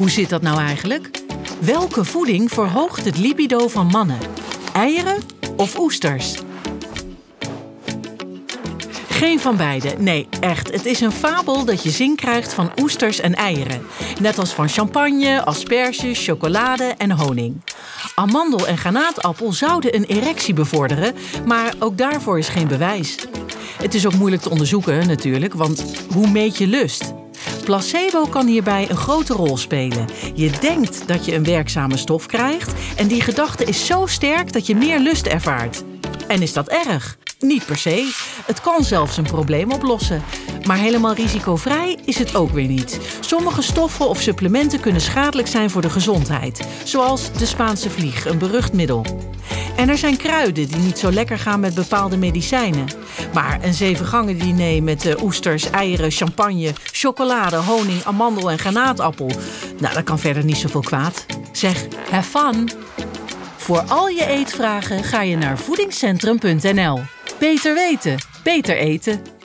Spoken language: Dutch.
Hoe zit dat nou eigenlijk? Welke voeding verhoogt het libido van mannen? Eieren of oesters? Geen van beide. Nee, echt. Het is een fabel dat je zin krijgt van oesters en eieren. Net als van champagne, asperges, chocolade en honing. Amandel en granaatappel zouden een erectie bevorderen, maar ook daarvoor is geen bewijs. Het is ook moeilijk te onderzoeken natuurlijk, want hoe meet je lust? Placebo kan hierbij een grote rol spelen. Je denkt dat je een werkzame stof krijgt en die gedachte is zo sterk dat je meer lust ervaart. En is dat erg? Niet per se. Het kan zelfs een probleem oplossen. Maar helemaal risicovrij is het ook weer niet. Sommige stoffen of supplementen kunnen schadelijk zijn voor de gezondheid. Zoals de Spaanse vlieg, een berucht middel. En er zijn kruiden die niet zo lekker gaan met bepaalde medicijnen. Maar een 7-gangen diner met oesters, eieren, champagne, chocolade, honing, amandel en granaatappel. Nou, dat kan verder niet zoveel kwaad. Zeg, have fun! Voor al je eetvragen ga je naar voedingscentrum.nl. Beter weten, beter eten.